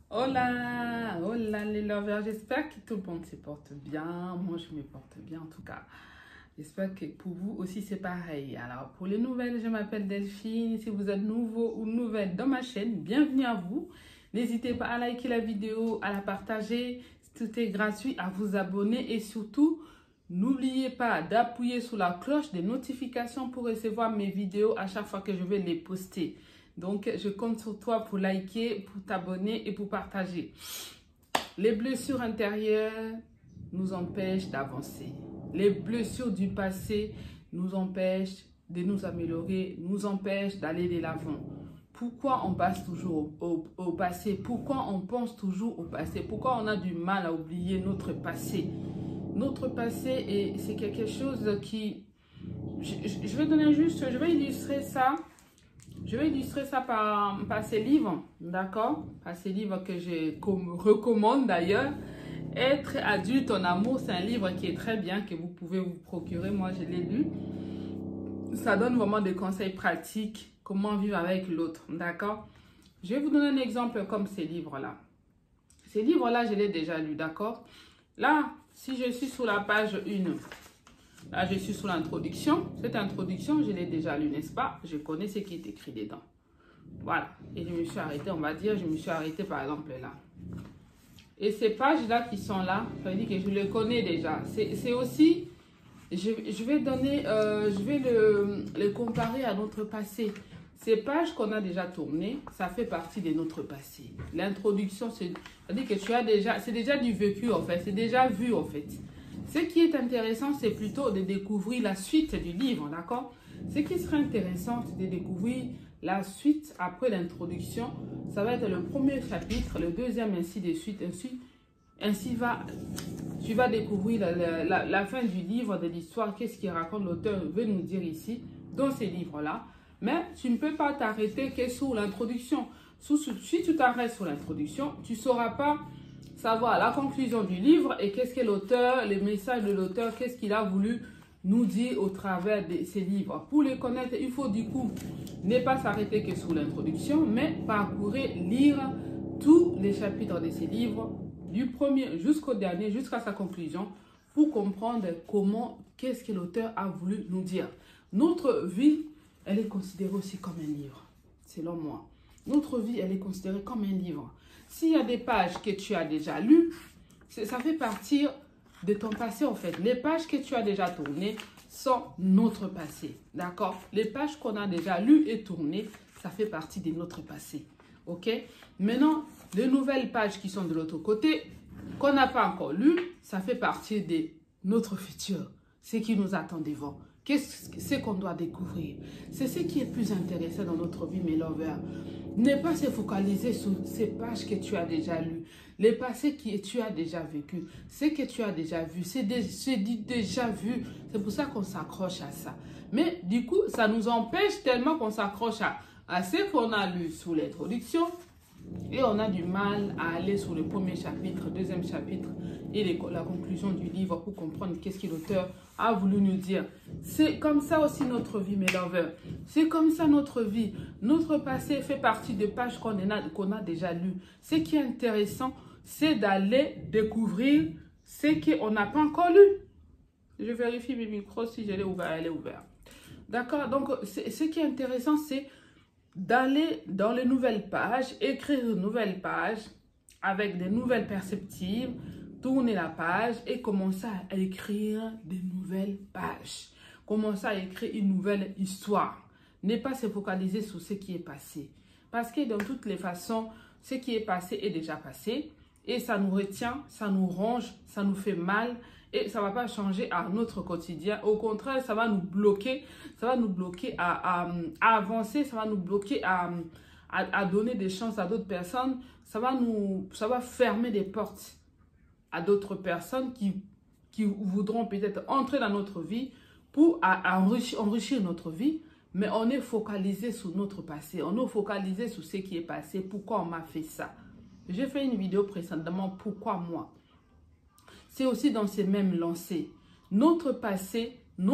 Hola, hola les lovers, j'espère que tout le monde se porte bien. Moi, je me porte bien en tout cas. J'espère que pour vous aussi, c'est pareil. Alors, pour les nouvelles, je m'appelle Delphine. Si vous êtes nouveau ou nouvelle dans ma chaîne, bienvenue à vous. N'hésitez pas à liker la vidéo, à la partager. Tout est gratuit, à vous abonner et surtout, n'oubliez pas d'appuyer sur la cloche des notifications pour recevoir mes vidéos à chaque fois que je vais les poster. Donc, je compte sur toi pour liker, pour t'abonner et pour partager. Les blessures intérieures nous empêchent d'avancer. Les blessures du passé nous empêchent de nous améliorer, nous empêchent d'aller de l'avant. Pourquoi on passe toujours au passé? Pourquoi on pense toujours au passé? Pourquoi on a du mal à oublier notre passé? Notre passé, c'est quelque chose qui... Je vais illustrer ça. Je vais illustrer ça par ces livres, d'accord? Par ces livres que je recommande d'ailleurs. Être adulte en amour, c'est un livre qui est très bien, que vous pouvez vous procurer. Moi, je l'ai lu. Ça donne vraiment des conseils pratiques, comment vivre avec l'autre, d'accord? Je vais vous donner un exemple comme ces livres-là. Ces livres-là, je l'ai déjà lu, d'accord? Là, si je suis sur la page 1, là, je suis sur l'introduction. Cette introduction, je l'ai déjà lue, n'est-ce pas? Je connais ce qui est écrit dedans. Voilà. Et je me suis arrêtée, on va dire, je me suis arrêtée par exemple là. Et ces pages-là qui sont là, ça veut dire que je les connais déjà. C'est aussi, je vais donner, je vais le comparer à notre passé. Ces pages qu'on a déjà tournées, ça fait partie de notre passé. L'introduction, c'est-à-dire que tu as déjà, c'est déjà du vécu en fait, c'est déjà vu en fait. Ce qui est intéressant, c'est plutôt de découvrir la suite du livre, d'accord? Ce qui serait intéressant, c'est de découvrir la suite après l'introduction. Ça va être le premier chapitre, le deuxième, ainsi de suite. Ainsi tu vas découvrir la fin du livre, de l'histoire, qu'est-ce qu'il raconte, l'auteur veut nous dire ici, dans ces livres-là. Mais tu ne peux pas t'arrêter que sur l'introduction. Si tu t'arrêtes sur l'introduction, tu ne sauras pas savoir la conclusion du livre et qu'est-ce que l'auteur, les messages de l'auteur, qu'est-ce qu'il a voulu nous dire au travers de ces livres. Pour les connaître, il faut du coup ne pas s'arrêter que sur l'introduction, mais parcourir, lire tous les chapitres de ces livres, du premier jusqu'au dernier, jusqu'à sa conclusion, pour comprendre qu'est-ce que l'auteur a voulu nous dire. Notre vie, elle est considérée aussi comme un livre, selon moi. Notre vie, elle est considérée comme un livre. S'il y a des pages que tu as déjà lues, ça fait partie de ton passé en fait. Les pages que tu as déjà tournées sont notre passé, d'accord? Les pages qu'on a déjà lues et tournées, ça fait partie de notre passé, ok? Maintenant, les nouvelles pages qui sont de l'autre côté, qu'on n'a pas encore lues, ça fait partie de notre futur, ce qui nous attend devant. Qu'est-ce qu'on doit découvrir? C'est ce qui est plus intéressant dans notre vie, mes lovers. Ne pas se focaliser sur ces pages que tu as déjà lues, les passés que tu as déjà vécu, ce que tu as déjà vu, c'est déjà vu. C'est pour ça qu'on s'accroche à ça. Mais du coup, ça nous empêche tellement qu'on s'accroche à ce qu'on a lu sous l'introduction. Et on a du mal à aller sur le premier chapitre, deuxième chapitre et la conclusion du livre pour comprendre qu'est-ce que l'auteur a voulu nous dire. C'est comme ça aussi notre vie, mes lovers. C'est comme ça notre vie. Notre passé fait partie des pages qu'on a déjà lues. Ce qui est intéressant, c'est d'aller découvrir ce qu'on n'a pas encore lu. Je vérifie mes micros, si je l'ai ouvert, elle est ouverte. D'accord? Donc, ce qui est intéressant, c'est d'aller dans les nouvelles pages, écrire une nouvelle page avec des nouvelles perspectives, tourner la page et commencer à écrire des nouvelles pages. Commencer à écrire une nouvelle histoire. Ne pas se focaliser sur ce qui est passé. Parce que dans toutes les façons, ce qui est passé est déjà passé et ça nous retient, ça nous ronge, ça nous fait mal. Et ça ne va pas changer à notre quotidien. Au contraire, ça va nous bloquer. Ça va nous bloquer à avancer. Ça va nous bloquer à donner des chances à d'autres personnes. Ça va fermer des portes à d'autres personnes qui voudront peut-être entrer dans notre vie pour enrichir notre vie. Mais on est focalisé sur notre passé. On est focalisé sur ce qui est passé. Pourquoi on m'a fait ça? J'ai fait une vidéo précédemment. Pourquoi moi? C'est aussi dans ces mêmes lancées. Notre passé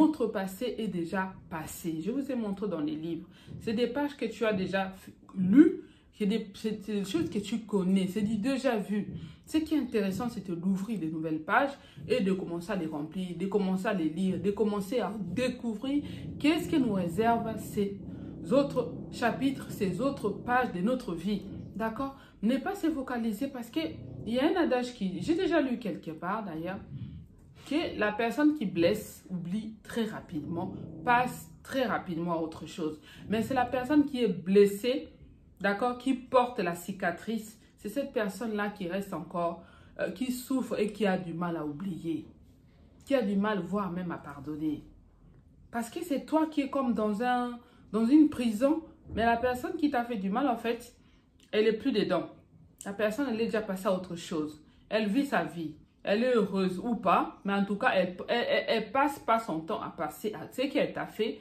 est déjà passé. Je vous ai montré dans les livres. C'est des pages que tu as déjà lues, c'est des choses que tu connais, c'est du déjà vu. Ce qui est intéressant, c'est d'ouvrir de nouvelles pages et de commencer à les remplir, de commencer à les lire, de commencer à découvrir qu'est-ce que nous réserve ces autres chapitres, ces autres pages de notre vie. D'accord? Ne pas se focaliser parce qu'il y a un adage qui, j'ai déjà lu quelque part d'ailleurs, que la personne qui blesse oublie très rapidement, passe très rapidement à autre chose. Mais c'est la personne qui est blessée, d'accord, qui porte la cicatrice, c'est cette personne-là qui reste encore, qui souffre et qui a du mal à oublier, qui a du mal, voire même à pardonner. Parce que c'est toi qui es comme dans une prison, mais la personne qui t'a fait du mal, en fait, elle n'est plus dedans. La personne, elle est déjà passée à autre chose. Elle vit sa vie. Elle est heureuse ou pas, mais en tout cas, elle passe pas son temps à passer à ce qu'elle t'a fait.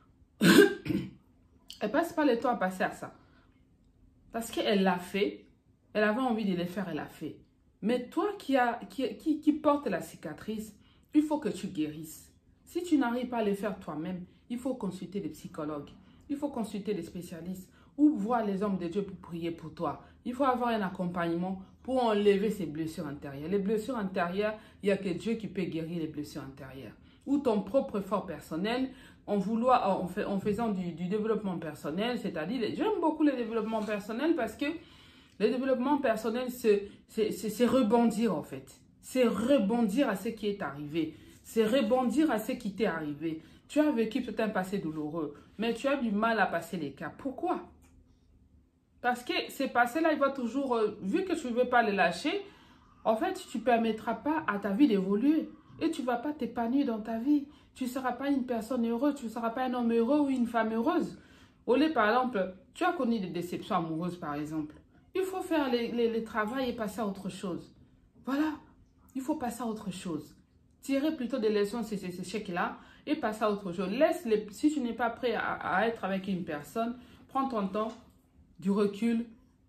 Elle passe pas le temps à passer à ça. Parce qu'elle l'a fait, elle avait envie de le faire, elle l'a fait. Mais toi qui porte la cicatrice, il faut que tu guérisses. Si tu n'arrives pas à le faire toi-même, il faut consulter des psychologues, il faut consulter des spécialistes ou voir les hommes de Dieu pour prier pour toi. Il faut avoir un accompagnement pour enlever ces blessures intérieures. Les blessures intérieures, il n'y a que Dieu qui peut guérir les blessures intérieures. Ou ton propre effort personnel, en faisant du développement personnel, c'est-à-dire, j'aime beaucoup le développement personnel parce que le développement personnel, c'est rebondir en fait. C'est rebondir à ce qui est arrivé. C'est rebondir à ce qui t'est arrivé. Tu as vécu peut-être un passé douloureux, mais tu as du mal à passer les caps. Pourquoi? Parce que ces passés-là, il va toujours, vu que tu ne veux pas les lâcher, en fait, tu ne permettras pas à ta vie d'évoluer. Et tu ne vas pas t'épanouir dans ta vie. Tu ne seras pas une personne heureuse, tu ne seras pas un homme heureux ou une femme heureuse. Au lieu, par exemple, tu as connu des déceptions amoureuses, par exemple. Il faut faire les travail et passer à autre chose. Voilà, il faut passer à autre chose. Tirer plutôt des leçons de ces échecs-là et passer à autre chose. Si tu n'es pas prêt à être avec une personne, prends ton temps, du recul,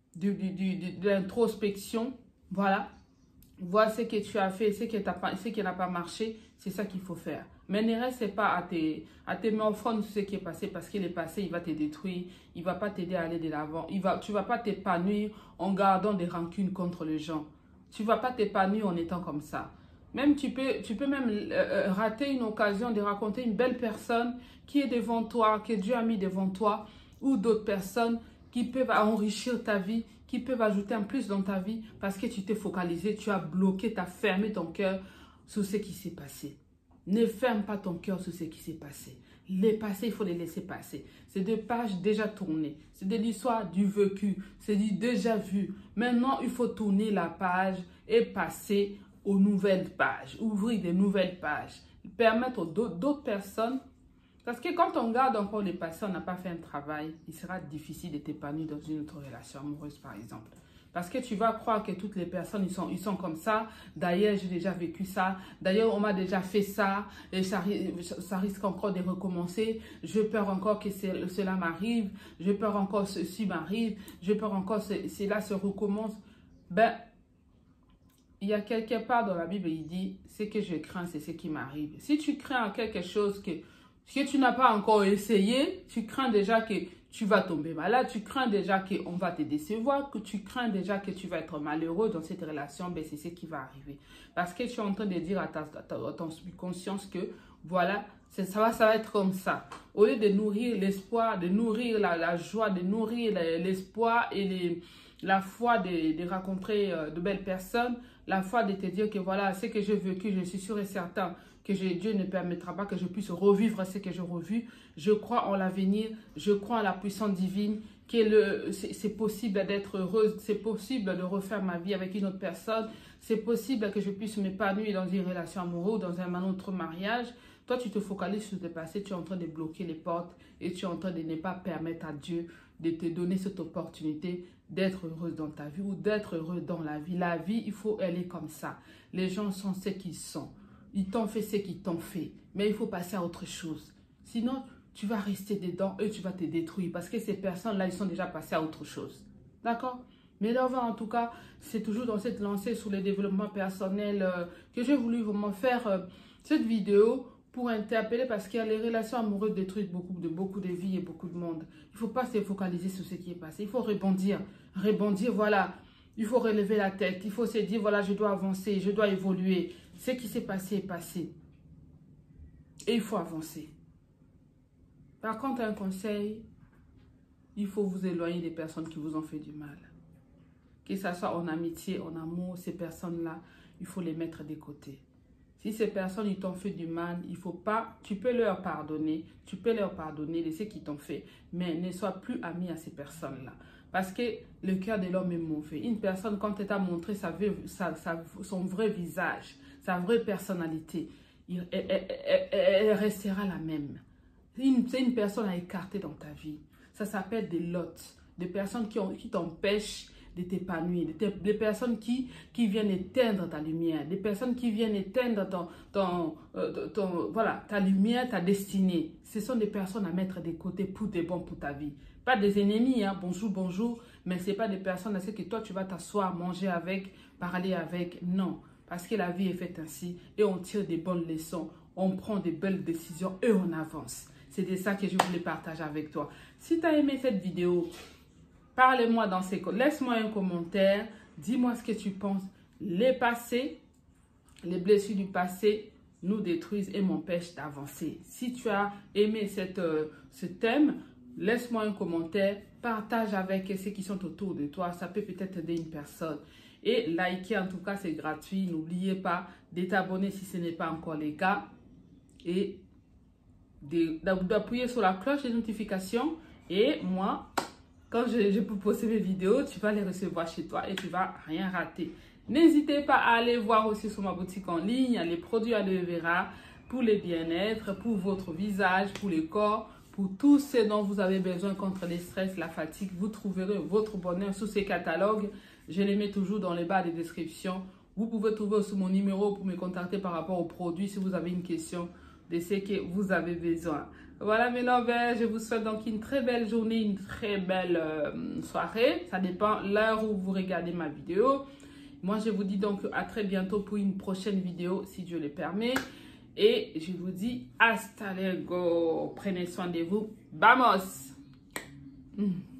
de l'introspection, voilà. Vois ce que tu as fait, ce qui n'a pas marché, c'est ça qu'il faut faire. Mais ne reste pas à te morfondre sur ce qui est passé parce qu'il est passé, il va te détruire, il ne va pas t'aider à aller de l'avant. Tu ne vas pas t'épanouir en gardant des rancunes contre les gens. Tu ne vas pas t'épanouir en étant comme ça. Même tu peux même rater une occasion de raconter une belle personne qui est devant toi, que Dieu a mis devant toi, ou d'autres personnes qui peuvent enrichir ta vie, qui peuvent ajouter un plus dans ta vie parce que tu t'es focalisé, tu as bloqué, tu as fermé ton cœur sur ce qui s'est passé. Ne ferme pas ton cœur sur ce qui s'est passé. Les passés, il faut les laisser passer. C'est des pages déjà tournées. C'est de l'histoire du vécu. C'est du déjà vu. Maintenant, il faut tourner la page et passer aux nouvelles pages. Ouvrir des nouvelles pages. Permettre d'autres personnes. Parce que quand on garde encore les passés, on n'a pas fait un travail, il sera difficile de t'épanouir dans une autre relation amoureuse, par exemple. Parce que tu vas croire que toutes les personnes, ils sont comme ça. D'ailleurs, j'ai déjà vécu ça. D'ailleurs, on m'a déjà fait ça. Et ça risque encore de recommencer. Je peur encore que cela m'arrive. Je peur encore que ceci m'arrive. Je peur encore que cela se recommence. Ben, il y a quelque part dans la Bible, il dit, ce que je crains, c'est ce qui m'arrive. Si tu crains quelque chose que tu n'as pas encore essayé, tu crains déjà que tu vas tomber malade, tu crains déjà qu'on va te décevoir, que tu crains déjà que tu vas être malheureux dans cette relation, ben c'est ce qui va arriver. Parce que tu es en train de dire à ton subconscience que voilà, ça va être comme ça. Au lieu de nourrir l'espoir, de nourrir la joie, de nourrir l'espoir et la foi de rencontrer de belles personnes, la foi de te dire que voilà, ce que j'ai vécu, je suis sûr et certain que Dieu ne permettra pas que je puisse revivre ce que j'ai revu. Je crois en l'avenir, je crois en la puissance divine, que c'est possible d'être heureuse, c'est possible de refaire ma vie avec une autre personne, c'est possible que je puisse m'épanouir dans une relation amoureuse, dans un autre mariage. Toi, tu te focalises sur le passé, tu es en train de bloquer les portes et tu es en train de ne pas permettre à Dieu de te donner cette opportunité d'être heureuse dans ta vie ou d'être heureux dans la vie. La vie, il faut aller comme ça. Les gens sont ce qu'ils sont. Ils t'ont fait ce qu'ils t'ont fait. Mais il faut passer à autre chose. Sinon, tu vas rester dedans et tu vas te détruire. Parce que ces personnes-là, ils sont déjà passées à autre chose. D'accord? Mais là, en tout cas, c'est toujours dans cette lancée sur le développement personnel que j'ai voulu vraiment faire cette vidéo pour interpeller parce que les relations amoureuses détruisent beaucoup de vies et beaucoup de monde. Il ne faut pas se focaliser sur ce qui est passé. Il faut rebondir. Rebondir, voilà. Il faut relever la tête. Il faut se dire, voilà, je dois avancer, je dois évoluer. Ce qui s'est passé est passé. Et il faut avancer. Par contre, un conseil, il faut vous éloigner des personnes qui vous ont fait du mal. Que ce soit en amitié, en amour, ces personnes-là, il faut les mettre de côté. Si ces personnes ils t'ont fait du mal, il faut pas, tu peux leur pardonner de ce qu'ils t'ont fait, mais ne sois plus ami à ces personnes-là. Parce que le cœur de l'homme est mauvais. Une personne, quand elle t'a montré son vrai visage, sa vraie personnalité, elle restera la même. C'est une personne à écarter dans ta vie. Ça s'appelle des lots, des personnes qui t'empêchent de t'épanouir, des personnes qui viennent éteindre ta lumière, des personnes qui viennent éteindre voilà, ta lumière, ta destinée. Ce sont des personnes à mettre de côté pour des bons pour ta vie. Pas des ennemis, hein, bonjour, bonjour, mais ce n'est pas des personnes à ce que toi tu vas t'asseoir, manger avec, parler avec, non. Parce que la vie est faite ainsi et on tire des bonnes leçons, on prend des belles décisions et on avance. C'est de ça que je voulais partager avec toi. Si tu as aimé cette vidéo, parlez-moi dans ces commentaires, laisse-moi un commentaire, dis-moi ce que tu penses. Les passés, les blessures du passé nous détruisent et m'empêchent d'avancer. Si tu as aimé ce thème, laisse-moi un commentaire, partage avec ceux qui sont autour de toi. Ça peut peut-être aider une personne. Et likez, en tout cas, c'est gratuit. N'oubliez pas de t'abonner si ce n'est pas encore le cas. Et d'appuyer sur la cloche de notification. Et moi, quand je peux poster mes vidéos, tu vas les recevoir chez toi et tu vas rien rater. N'hésitez pas à aller voir aussi sur ma boutique en ligne, les produits aloe vera pour le bien-être, pour votre visage, pour le corps, pour tout ce dont vous avez besoin contre le stress, la fatigue. Vous trouverez votre bonheur sous ces catalogues. Je les mets toujours dans les barres de description. Vous pouvez trouver aussi mon numéro pour me contacter par rapport aux produits si vous avez une question de ce que vous avez besoin. Voilà mes lovers, je vous souhaite donc une très belle journée, une très belle soirée. Ça dépend l'heure où vous regardez ma vidéo. Moi, je vous dis donc à très bientôt pour une prochaine vidéo, si Dieu le permet. Et je vous dis hasta luego. Prenez soin de vous. Vamos!